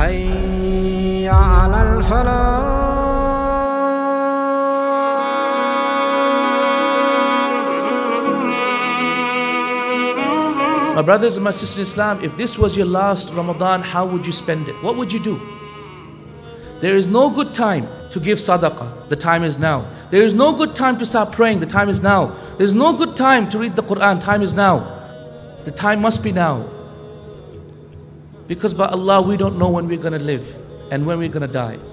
حي على الفلاح. My brothers and my sisters in Islam, if this was your last Ramadan, how would you spend it? What would you do? There is no good time to give sadaqah. The time is now. There is no good time to start praying. The time is now. There is no good time to read the Quran. Time is now. The time must be now. Because by Allah, we don't know when we're going to live and when we're going to die.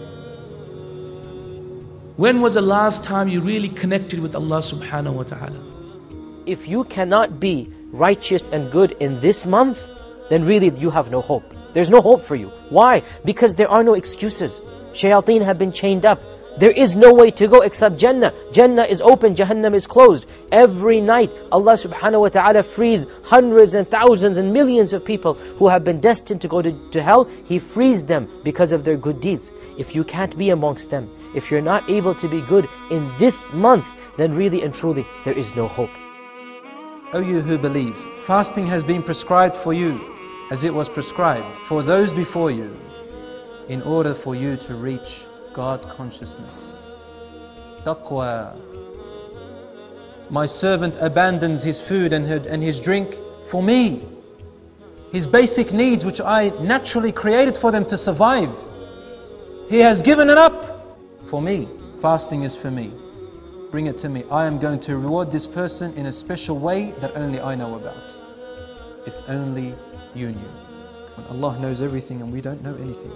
When was the last time you really connected with Allah subhanahu wa ta'ala? If you cannot be righteous and good in this month, then really you have no hope. There's no hope for you. Why? Because there are no excuses. Shayateen have been chained up. There is no way to go except Jannah. Jannah is open, Jahannam is closed. Every night, Allah subhanahu wa ta'ala frees hundreds and thousands and millions of people who have been destined to go to hell. He frees them because of their good deeds. If you can't be amongst them, if you're not able to be good in this month, then really and truly, there is no hope. O you who believe, fasting has been prescribed for you as it was prescribed for those before you, in order for you to reach God consciousness. Taqwa. My servant abandons his food and his drink for me. His basic needs which I naturally created for them to survive. He has given it up for me. Fasting is for me. Bring it to me. I am going to reward this person in a special way that only I know about. If only you knew. And Allah knows everything and we don't know anything.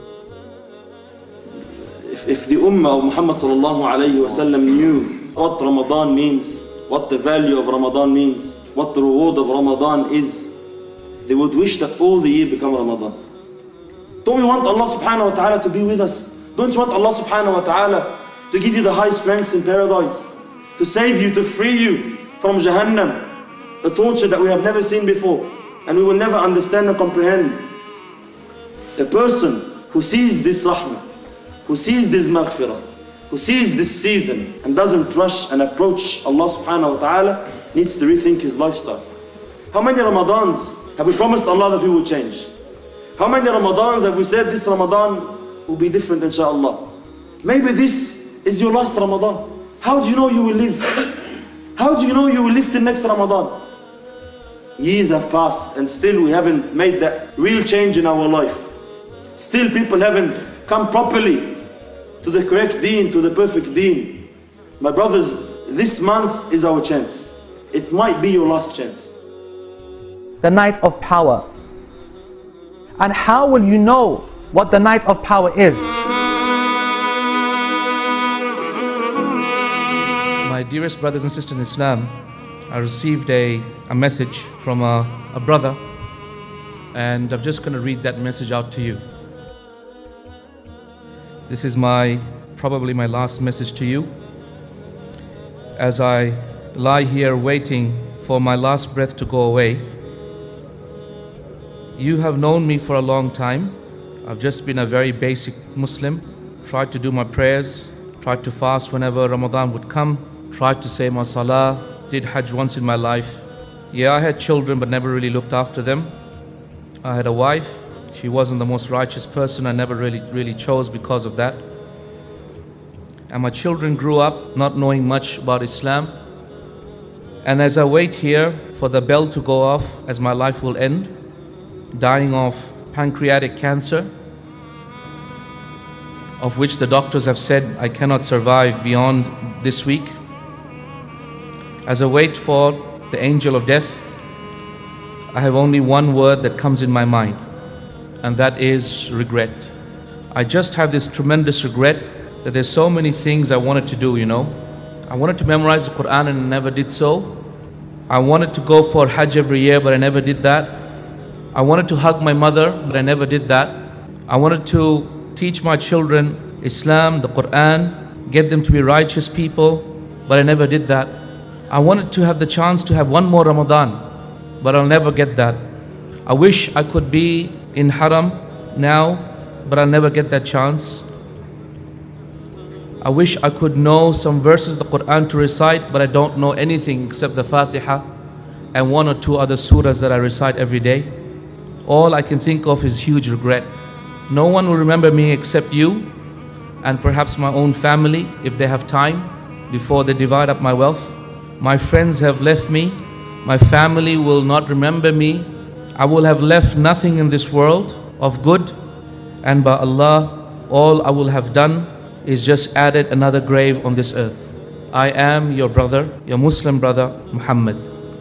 If the Ummah of Muhammad sallallahu alayhi wa sallam knew what Ramadan means, what the value of Ramadan means, what the reward of Ramadan is, they would wish that all the year become Ramadan. Don't we want Allah subhanahu wa ta'ala to be with us? Don't you want Allah subhanahu wa ta'ala to give you the high strengths in paradise? To save you, to free you from Jahannam, a torture that we have never seen before and we will never understand and comprehend. A person who sees this rahmah, who sees this maghfirah, who sees this season and doesn't rush and approach Allah subhanahu wa ta'ala needs to rethink his lifestyle. How many Ramadans have we promised Allah that we will change? How many Ramadans have we said this Ramadan will be different inshaAllah? Maybe this is your last Ramadan. How do you know you will live? How do you know you will live till next Ramadan? Years have passed and still we haven't made that real change in our life. Still people haven't come properly to the correct deen, to the perfect deen. My brothers, this month is our chance. It might be your last chance. The night of power. And how will you know what the night of power is? My dearest brothers and sisters in Islam, I received a message from a brother, and I'm just going to read that message out to you. This is probably my last message to you. As I lie here waiting for my last breath to go away, you have known me for a long time. I've just been a very basic Muslim, tried to do my prayers, tried to fast whenever Ramadan would come, tried to say my salah, did Hajj once in my life. Yeah, I had children but never really looked after them. I had a wife. She wasn't the most righteous person. I never really chose because of that. And my children grew up not knowing much about Islam. And as I wait here for the bell to go off as my life will end, dying of pancreatic cancer, of which the doctors have said I cannot survive beyond this week. As I wait for the angel of death, I have only one word that comes in my mind, and that is regret. I just have this tremendous regret that there's so many things I wanted to do, you know. I wanted to memorize the Quran and I never did so. I wanted to go for Hajj every year, but I never did that. I wanted to hug my mother, but I never did that. I wanted to teach my children Islam, the Quran, get them to be righteous people, but I never did that. I wanted to have the chance to have one more Ramadan, but I'll never get that. I wish I could be in Haram now, but I'll never get that chance. I wish I could know some verses of the Quran to recite, but I don't know anything except the Fatiha and one or two other surahs that I recite every day. All I can think of is huge regret. No one will remember me except you and perhaps my own family if they have time before they divide up my wealth. My friends have left me. My family will not remember me. I will have left nothing in this world of good, and by Allah, all I will have done is just added another grave on this earth. I am your brother, your Muslim brother, Muhammad.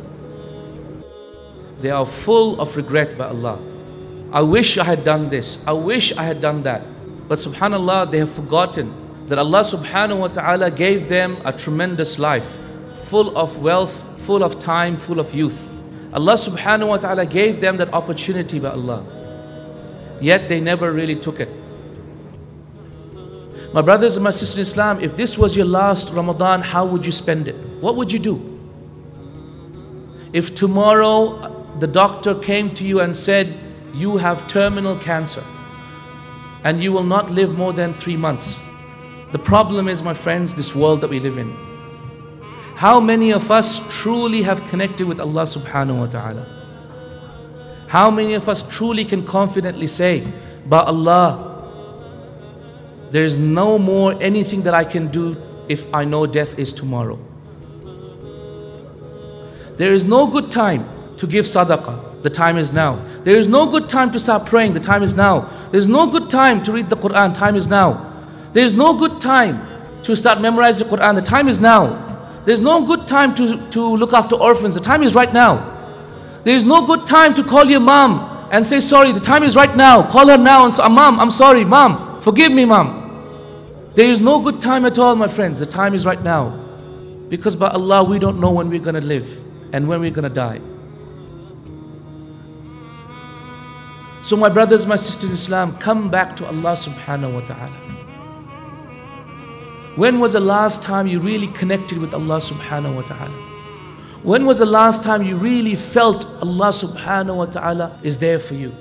They are full of regret by Allah. I wish I had done this. I wish I had done that. But subhanAllah, they have forgotten that Allah subhanahu wa ta'ala gave them a tremendous life, full of wealth, full of time, full of youth. Allah subhanahu wa ta'ala gave them that opportunity by Allah. Yet they never really took it. My brothers and my sisters in Islam, if this was your last Ramadan, how would you spend it? What would you do? If tomorrow the doctor came to you and said, you have terminal cancer and you will not live more than 3 months. The problem is, my friends, this world that we live in. How many of us truly have connected with Allah subhanahu wa ta'ala? How many of us truly can confidently say, by Allah, there is no more anything that I can do if I know death is tomorrow. There is no good time to give sadaqah. The time is now. There is no good time to start praying. The time is now. There is no good time to read the Quran. Time is now. There is no good time to start memorizing the Quran. The time is now. There is no good time to look after orphans. The time is right now. There is no good time to call your mom and say sorry. The time is right now. Call her now and say, Mom, I'm sorry. Mom, forgive me, Mom. There is no good time at all, my friends. The time is right now. Because by Allah, we don't know when we're going to live and when we're going to die. So my brothers, my sisters in Islam, come back to Allah subhanahu wa ta'ala. When was the last time you really connected with Allah subhanahu wa ta'ala? When was the last time you really felt Allah subhanahu wa ta'ala is there for you?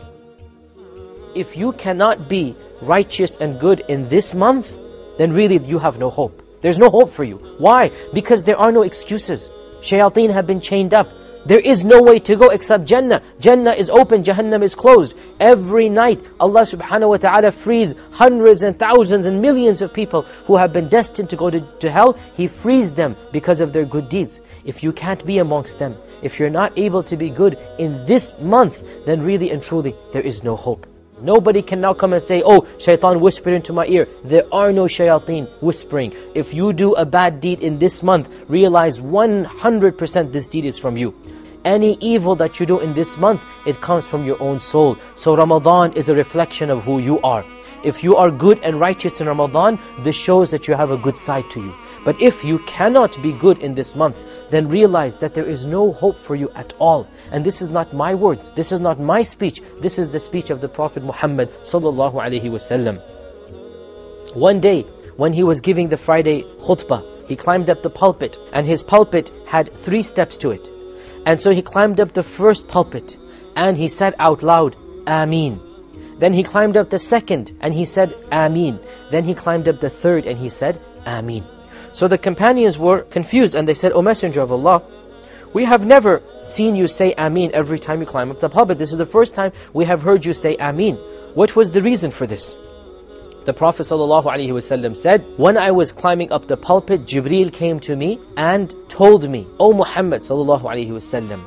If you cannot be righteous and good in this month, then really you have no hope. There's no hope for you. Why? Because there are no excuses. Shayateen have been chained up. There is no way to go except Jannah. Jannah is open, Jahannam is closed. Every night, Allah subhanahu wa ta'ala frees hundreds and thousands and millions of people who have been destined to go to hell. He frees them because of their good deeds. If you can't be amongst them, if you're not able to be good in this month, then really and truly, there is no hope. Nobody can now come and say, oh, shaitan whispered into my ear. There are no shayateen whispering. If you do a bad deed in this month, realize 100% this deed is from you. Any evil that you do in this month, it comes from your own soul. So Ramadan is a reflection of who you are. If you are good and righteous in Ramadan, this shows that you have a good side to you. But if you cannot be good in this month, then realize that there is no hope for you at all. And this is not my words, this is not my speech, this is the speech of the Prophet Muhammad sallallahu alaihi wasallam. One day, when he was giving the Friday khutbah, he climbed up the pulpit, and his pulpit had 3 steps to it. And so he climbed up the first pulpit, and he said out loud, Ameen. Then he climbed up the second, and he said, Ameen. Then he climbed up the third, and he said, Ameen. So the companions were confused, and they said, O Messenger of Allah, we have never seen you say Ameen every time you climb up the pulpit. This is the first time we have heard you say Ameen. What was the reason for this? The Prophet ﷺ said, when I was climbing up the pulpit, Jibreel came to me and told me, O Muhammad ﷺ,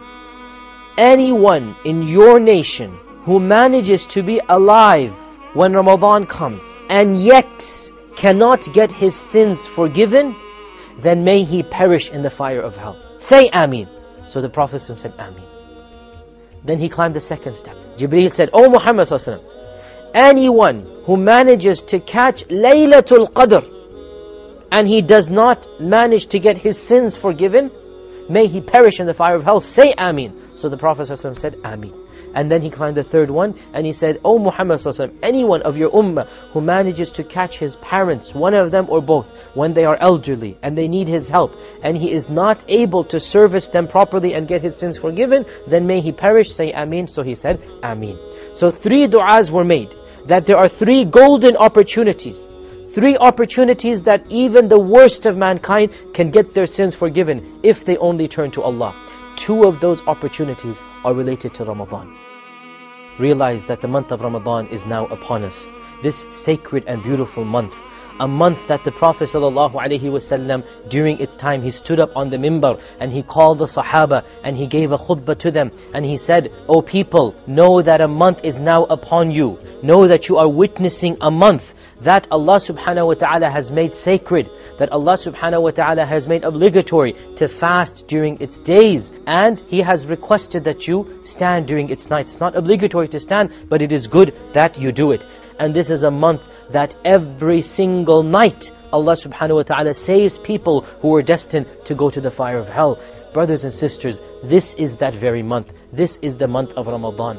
anyone in your nation who manages to be alive when Ramadan comes and yet cannot get his sins forgiven, then may he perish in the fire of hell. Say Ameen. So the Prophet said Ameen. Then he climbed the second step. Jibreel said, O Muhammad ﷺ, anyone who manages to catch Laylatul Qadr and he does not manage to get his sins forgiven, may he perish in the fire of hell. Say Ameen. So the Prophet ﷺ said Ameen. And then he climbed the third one and he said, O Muhammad ﷺ, anyone of your ummah who manages to catch his parents, one of them or both, when they are elderly and they need his help, and he is not able to service them properly and get his sins forgiven, then may he perish. Say Ameen. So he said Ameen. So 3 du'as were made, that there are 3 golden opportunities. 3 opportunities that even the worst of mankind can get their sins forgiven if they only turn to Allah. 2 of those opportunities are related to Ramadan. realize that the month of Ramadan is now upon us. This sacred and beautiful month. A month that the Prophet ﷺ, during its time, he stood up on the minbar and he called the Sahaba and he gave a khutbah to them. And he said, "O people, know that a month is now upon you. Know that you are witnessing a month that Allah subhanahu wa ta'ala has made sacred, that Allah subhanahu wa ta'ala has made obligatory to fast during its days. And He has requested that you stand during its nights. It's not obligatory to stand, but it is good that you do it. And this is a month that every single night Allah subhanahu wa ta'ala saves people who are destined to go to the fire of hell. Brothers and sisters, this is that very month. This is the month of Ramadan.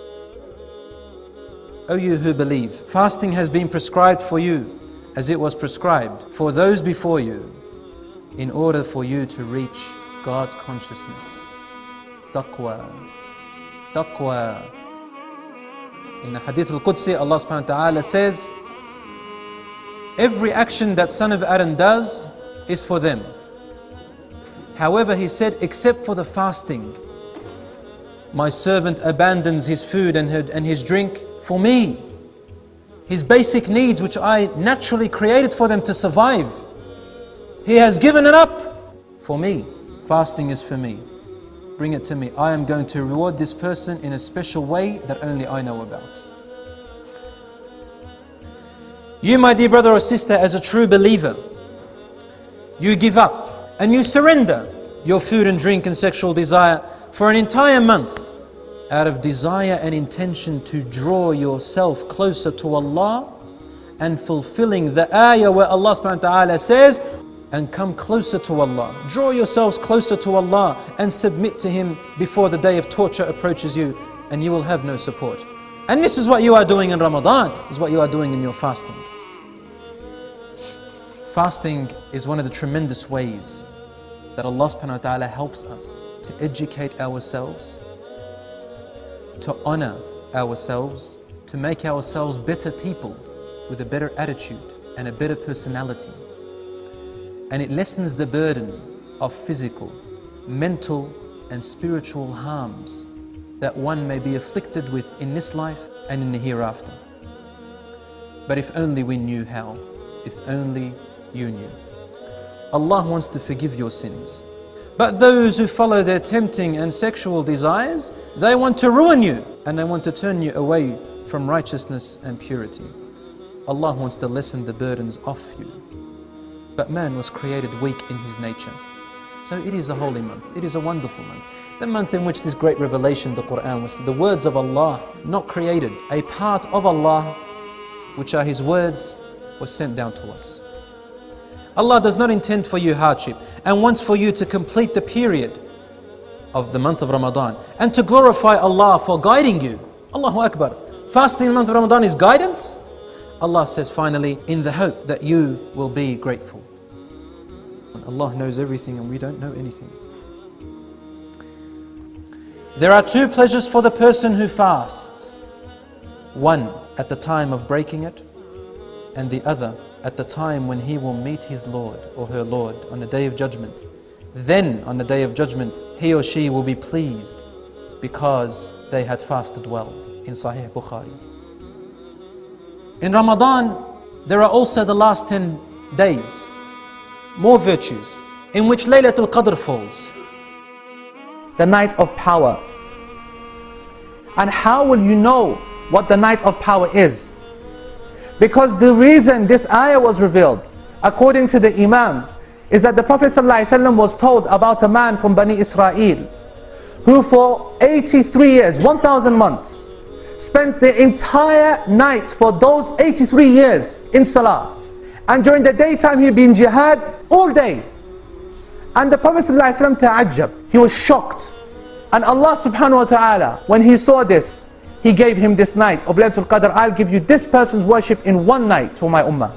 O you who believe, fasting has been prescribed for you as it was prescribed for those before you, in order for you to reach God consciousness. Taqwa. Taqwa. In the Hadith al-Qudsi, Allah subhanahu wa ta'ala says, every action that son of Adam does is for them. However, He said, except for the fasting, my servant abandons his food and his drink for me. His basic needs, which I naturally created for them to survive, he has given it up for me. Fasting is for me. Bring it to me. I am going to reward this person in a special way that only I know about. You, my dear brother or sister, as a true believer, you give up and you surrender your food and drink and sexual desire for an entire month, out of desire and intention to draw yourself closer to Allah and fulfilling the ayah where Allah subhanahu wa ta'ala says, and come closer to Allah. Draw yourselves closer to Allah and submit to Him before the day of torture approaches you, and you will have no support. And this is what you are doing in Ramadan, is what you are doing in your fasting. Fasting is one of the tremendous ways that Allah subhanahu wa ta'ala helps us to educate ourselves, to honor ourselves, to make ourselves better people with a better attitude and a better personality. And it lessens the burden of physical, mental and spiritual harms that one may be afflicted with in this life and in the hereafter. But if only we knew how, if only you knew. Allah wants to forgive your sins. But those who follow their tempting and sexual desires, they want to ruin you and they want to turn you away from righteousness and purity. Allah wants to lessen the burdens off you. But man was created weak in his nature. So it is a holy month. It is a wonderful month. The month in which this great revelation, the Quran, was the words of Allah, not created. A part of Allah, which are His words, was sent down to us. Allah does not intend for you hardship and wants for you to complete the period of the month of Ramadan and to glorify Allah for guiding you. Allahu Akbar. Fasting in the month of Ramadan is guidance. Allah says finally, in the hope that you will be grateful. Allah knows everything and we don't know anything. There are two pleasures for the person who fasts. One at the time of breaking it, and the other at the time when he will meet his Lord or her Lord on the day of judgment. Then on the day of judgment, he or she will be pleased because they had fasted well. In Sahih Bukhari. In Ramadan, there are also the last 10 days, more virtues, in which Laylatul Qadr falls. The night of power. And how will you know what the night of power is? Because the reason this ayah was revealed, according to the Imams, is that the Prophet ﷺ was told about a man from Bani Israel who for 83 years, 1,000 months, spent the entire night for those 83 years in Salah. And during the daytime he'd be in jihad all day. And the Prophet ﷺ ta'ajjab, he was shocked. And Allah subhanahu wa ta'ala, when He saw this, He gave him this night of Laylatul Qadr. I'll give you this person's worship in one night for my ummah.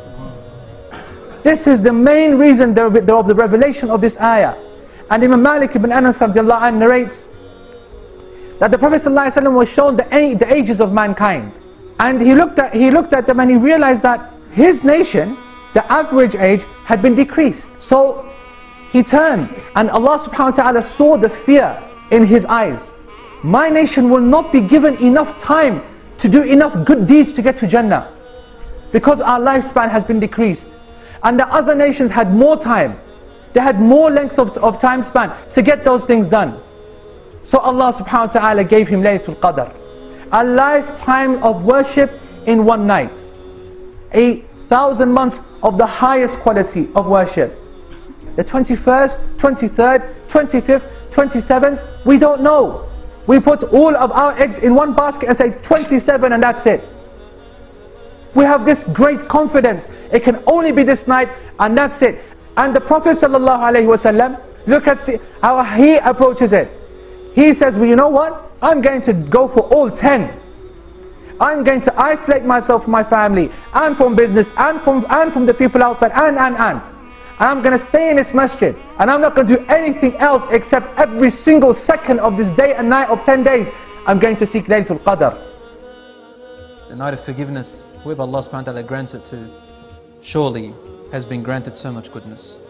This is the main reason of the revelation of this ayah. And Imam Malik ibn Anas narrates that the Prophet ﷺ was shown the ages of mankind. And he looked at them and he realized that his nation, the average age, had been decreased. So he turned and Allah subhanahu wa ta'ala saw the fear in his eyes. my nation will not be given enough time to do enough good deeds to get to Jannah. Because our lifespan has been decreased. And the other nations had more time. They had more length of time span to get those things done. So Allah subhanahu wa ta'ala gave him Laylatul Qadr. A lifetime of worship in one night. 8,000 months of the highest quality of worship. The 21st, 23rd, 25th, 27th, we don't know. We put all of our eggs in one basket and say 27 and that's it. We have this great confidence. It can only be this night and that's it. And the Prophet ﷺ, look at how he approaches it. He says, well, you know what? I'm going to go for all 10. I'm going to isolate myself from my family and from business and from the people outside and I'm going to stay in this masjid and I'm not going to do anything else except every single second of this day and night of 10 days I'm going to seek Laylatul Qadr. The night of forgiveness, whoever Allah subhanahu wa ta'ala grants it to, surely has been granted so much goodness.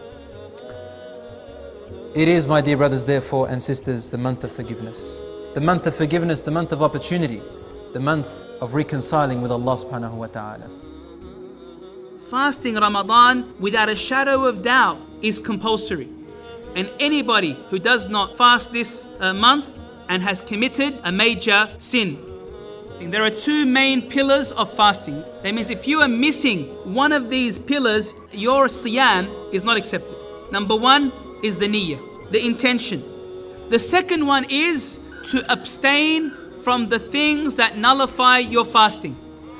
It is, my dear brothers, therefore, and sisters, the month of forgiveness. The month of forgiveness, the month of opportunity, the month of reconciling with Allah subhanahu wa ta'ala. Fasting Ramadan, without a shadow of doubt, is compulsory. And anybody who does not fast this month and has committed a major sin. There are two main pillars of fasting. That means if you are missing one of these pillars, your siyam is not accepted. Number one is the niyyah, the intention. The second one is to abstain from the things that nullify your fasting.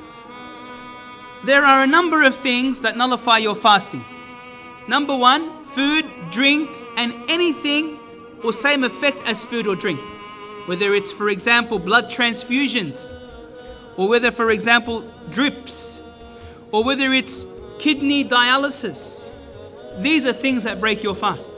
There are a number of things that nullify your fasting. Number one, food, drink, and anything or same effect as food or drink. Whether it's, for example, blood transfusions, or whether, for example, drips, or whether it's kidney dialysis. These are things that break your fast.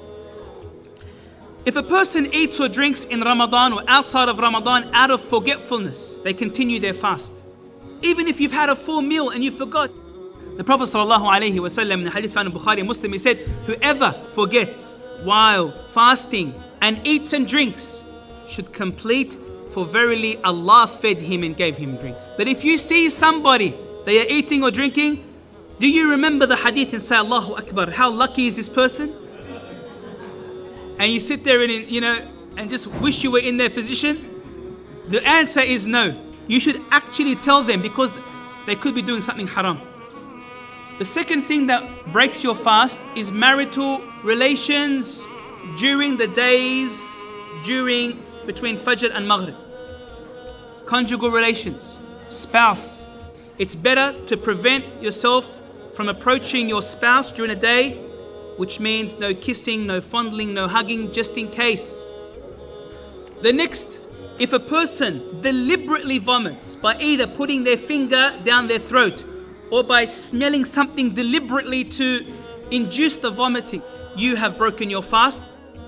If a person eats or drinks in Ramadan or outside of Ramadan out of forgetfulness, they continue their fast. Even if you've had a full meal and you forgot. The Prophet ﷺ in the hadith found in Bukhari and Muslim, he said, whoever forgets while fasting and eats and drinks should complete, for verily Allah fed him and gave him drink. But if you see somebody, they are eating or drinking, do you remember the hadith and say, Allahu Akbar, how lucky is this person? And you sit there and just wish you were in their position? The answer is no. You should actually tell them, because they could be doing something haram. The second thing that breaks your fast is marital relations during the days between Fajr and Maghrib. Conjugal relations, spouse. It's better to prevent yourself from approaching your spouse during the day, which means no kissing, no fondling, no hugging, just in case. The next, if a person deliberately vomits by either putting their finger down their throat or by smelling something deliberately to induce the vomiting, you have broken your fast.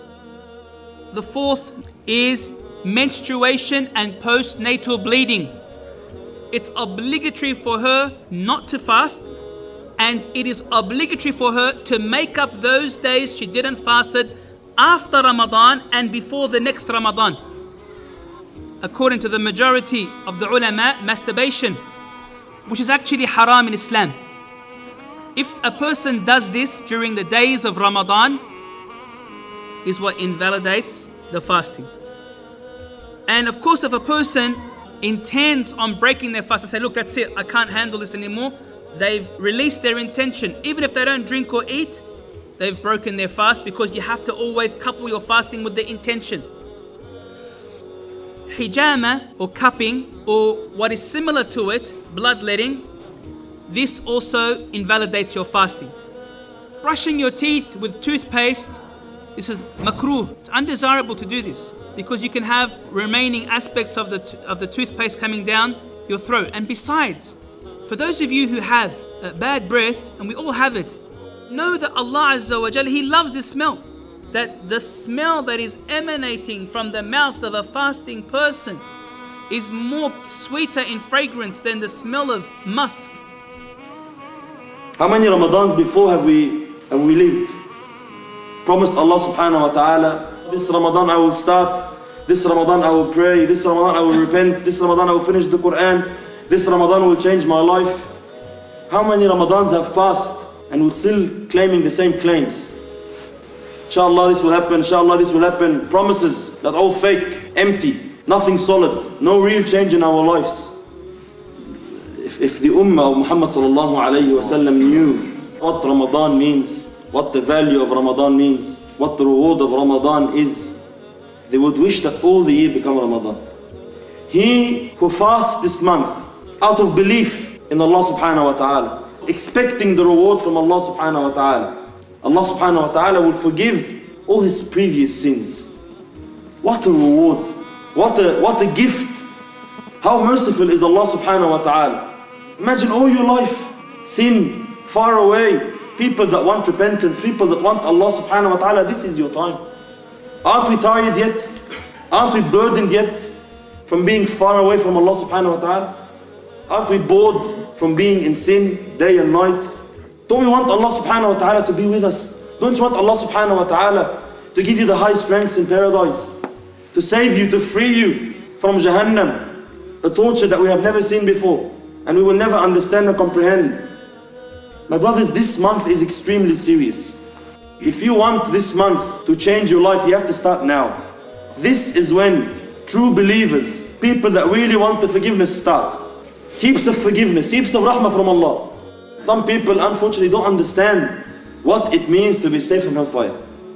The fourth is menstruation and postnatal bleeding. It's obligatory for her not to fast, and it is obligatory for her to make up those days she didn't fasted after Ramadan and before the next Ramadan. According to the majority of the ulama, masturbation, which is actually haram in Islam. If a person does this during the days of Ramadan, is what invalidates the fasting. And of course, if a person intends on breaking their fast and say, look, that's it, I can't handle this anymore, they've released their intention. Even if they don't drink or eat, they've broken their fast, because you have to always couple your fasting with the intention. Hijama or cupping, or what is similar to it, bloodletting, this also invalidates your fasting. Brushing your teeth with toothpaste, this is makruh. It's undesirable to do this, because you can have remaining aspects of the toothpaste coming down your throat. And besides, for those of you who have bad breath, and we all have it, know that Allah Azza wa Jalla, He loves this smell. That the smell that is emanating from the mouth of a fasting person is more sweeter in fragrance than the smell of musk. How many Ramadans before have we lived? Promised Allah subhanahu wa ta'ala, this Ramadan I will start This Ramadan I will pray, this Ramadan I will repent, this Ramadan I will finish the Quran, this Ramadan will change my life. How many Ramadans have passed and we're still claiming the same claims? Inshallah this will happen, inshallah this will happen. Promises that all fake, empty, nothing solid, no real change in our lives. If the Ummah of Muhammad sallallahu alayhi wa sallam knew what Ramadan means, what the value of Ramadan means, what the reward of Ramadan is, they would wish that all the year become Ramadan. He who fasts this month out of belief in Allah subhanahu wa ta'ala, expecting the reward from Allah subhanahu wa ta'ala, Allah subhanahu wa ta'ala will forgive all his previous sins. What a reward, what a gift. How merciful is Allah subhanahu wa ta'ala. Imagine all your life, sin, far away, people that want repentance, people that want Allah subhanahu wa ta'ala, this is your time. Aren't we tired yet? Aren't we burdened yet from being far away from Allah subhanahu wa ta'ala? Aren't we bored from being in sin day and night? Don't we want Allah subhanahu wa ta'ala to be with us? Don't you want Allah subhanahu wa ta'ala to give you the high strengths in paradise? To save you, to free you from Jahannam, a torture that we have never seen before and we will never understand and comprehend. My brothers, this month is extremely serious. If you want this month to change your life, you have to start now. This is when true believers, people that really want the forgiveness, start. Heaps of forgiveness, heaps of rahmah from Allah. Some people unfortunately don't understand what it means to be safe from hellfire.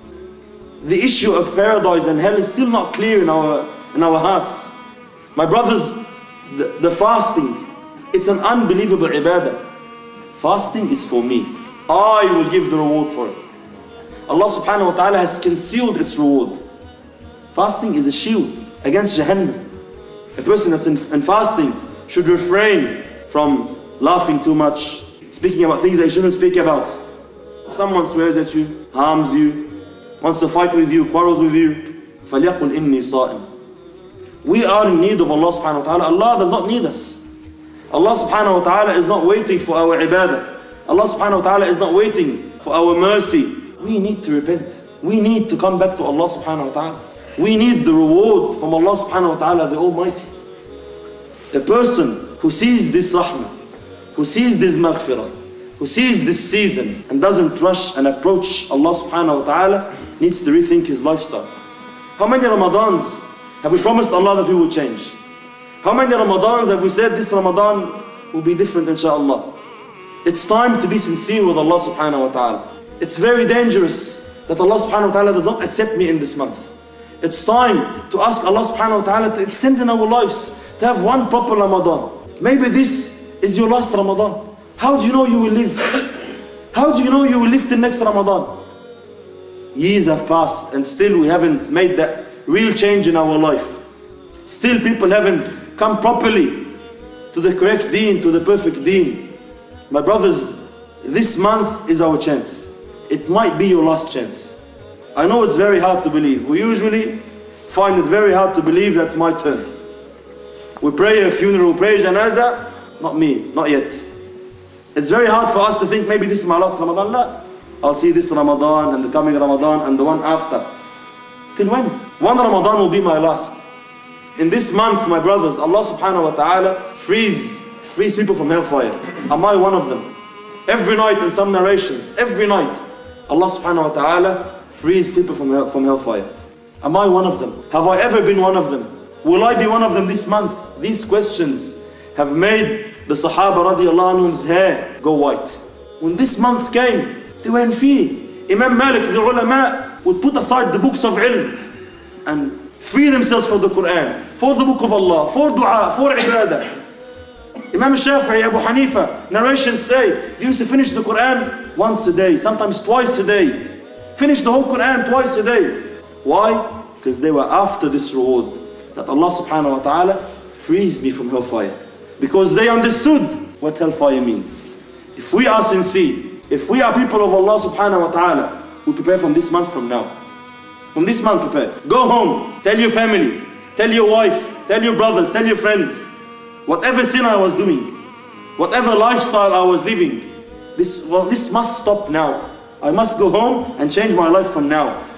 The issue of paradise and hell is still not clear in our hearts. My brothers, the fasting, it's an unbelievable ibadah. Fasting is for me. I will give the reward for it. Allah subhanahu wa ta'ala has concealed its reward. Fasting is a shield against Jahannam. A person that's in fasting should refrain from laughing too much, speaking about things they shouldn't speak about. If someone swears at you, harms you, wants to fight with you, quarrels with you, فَلْيَقُلْ إِنِّي صَائِمٌ. We are in need of Allah subhanahu wa ta'ala. Allah does not need us. Allah subhanahu wa ta'ala is not waiting for our ibadah. Allah subhanahu wa ta'ala is not waiting for our mercy. We need to repent. We need to come back to Allah subhanahu wa ta'ala. We need the reward from Allah subhanahu wa ta'ala, the Almighty. A person who sees this rahmah, who sees this maghfirah, who sees this season and doesn't rush and approach Allah subhanahu wa ta'ala needs to rethink his lifestyle. How many Ramadans have we promised Allah that we will change? How many Ramadans have we said this Ramadan will be different inshaAllah? It's time to be sincere with Allah subhanahu wa ta'ala. It's very dangerous that Allah subhanahu wa ta'ala does not accept me in this month. It's time to ask Allah subhanahu wa ta'ala to extend in our lives, to have one proper Ramadan. Maybe this is your last Ramadan. How do you know you will live? How do you know you will live till next Ramadan? Years have passed and still we haven't made that real change in our life. Still people haven't come properly to the correct deen, to the perfect deen. My brothers, this month is our chance. It might be your last chance. I know it's very hard to believe. We usually find it very hard to believe that's my turn. We pray a funeral, we pray janazah. Not me, not yet. It's very hard for us to think maybe this is my last Ramadan. No. I'll see this Ramadan and the coming Ramadan and the one after. Till when? One Ramadan will be my last. In this month, my brothers, Allah subhanahu wa ta'ala frees people from hellfire. Am I one of them? Every night in some narrations, every night, Allah subhanahu wa ta'ala frees people from hellfire. Am I one of them? Have I ever been one of them? Will I be one of them this month? These questions have made the Sahaba radiallahu anhum's hair go white. When this month came, they were in fear. Imam Malik, the ulama, would put aside the books of ilm and free themselves for the Quran, for the book of Allah, for dua, for ibadah. Imam Shafi'i, Abu Hanifa, narrations say, they used to finish the Quran once a day, sometimes twice a day. Finish the whole Quran twice a day. Why? Because they were after this reward, that Allah subhanahu wa ta'ala frees me from hellfire. Because they understood what hellfire means. If we are sincere, if we are people of Allah subhanahu wa ta'ala, we prepare from this month from now. From this month prepare. Go home, tell your family, tell your wife, tell your brothers, tell your friends. Whatever sin I was doing, whatever lifestyle I was living, this must stop now. I must go home and change my life from now.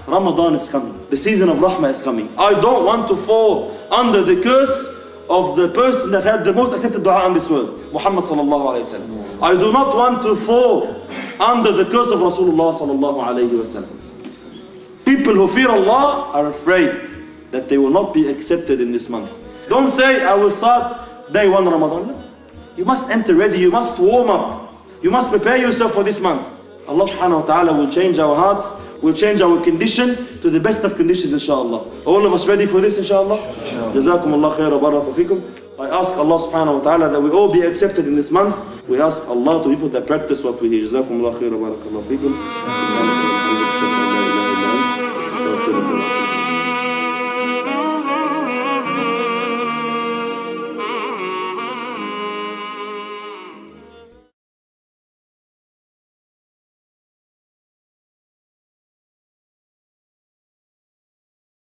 Ramadan is coming. The season of Rahmah is coming. I don't want to fall under the curse of the person that had the most accepted dua in this world, Muhammad sallallahu alayhi wa sallam. I do not want to fall under the curse of Rasulullah sallallahu alayhi wa sallam. People who fear Allah are afraid that they will not be accepted in this month. Don't say, I will start day 1 Ramadan. No. You must enter ready, you must warm up. You must prepare yourself for this month. Allah subhanahu wa ta'ala will change our hearts, will change our condition to the best of conditions, inshallah. All of us ready for this, inshallah? Jazakum Allah khair wa baraka fikum. I ask Allah subhanahu wa ta'ala that we all be accepted in this month. We ask Allah to people that practice what we hear. Jazakum Allah khair wa barakallahu fikum.